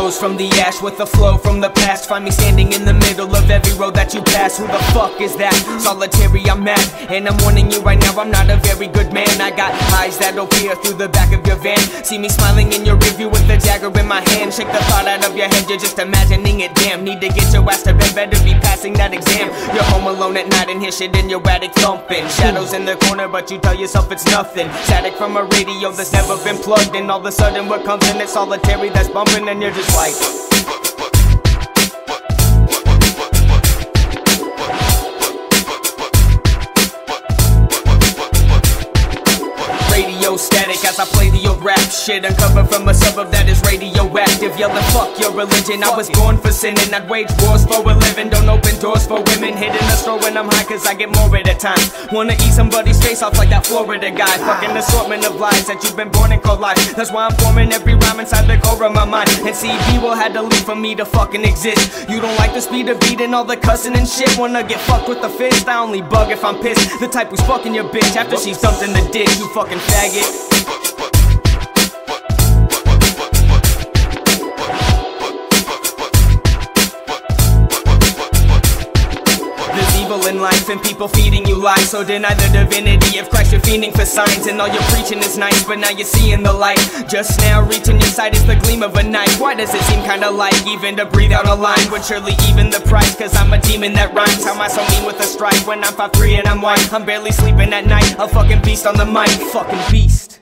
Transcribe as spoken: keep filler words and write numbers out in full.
rose from the ash with the flow from the past. Find me standing in the middle of every road that you pass. Who the fuck is that? Solitary, I'm mad, and I'm warning you right now, I'm not a very good man. I got eyes that'll peer through the back of your van. See me smiling in your rearview with the dagger in my hand. Shake the thought out of your head, you're just imagining it. Damn, need to get your ass to bed, better be passing that exam. You're home alone at night and hear shit in your attic thumping. Shadows in the corner, but you tell yourself it's nothing. Static from a radio that's never been plugged in. All of a sudden what comes in, it's solitary that's bumping, and you're just like radio static as I play the old rap shit. Uncovered from a suburb that is radioactive. Yelling fuck your religion, I was born for sinning. I'd wage wars for a living, don't open doors for women. Hitting the store when I'm high cause I get more at a time. Wanna eat somebody's face off like that Florida guy. Fucking assortment of lies that you've been born and called life. That's why I'm forming every rhyme inside the core of my mind. And see, people had to leave for me to fucking exist. You don't like the speed of beat and all the cussing and shit. Wanna get fucked with the fist? I only bug if I'm pissed. The type who's fucking your bitch after she's dumped in the dick. You fucking faggot. In life and people feeding you lies, so deny the divinity of Christ. You're fiending for signs and all your preaching is nice, but now you're seeing the light. Just now reaching your sight is the gleam of a knife. Why does it seem kinda like even to breathe out a line would surely even the price? Cause I'm a demon that rhymes. How am I so mean with a strike when I'm five three and I'm white? I'm barely sleeping at night, a fucking beast on the mic. Fucking beast.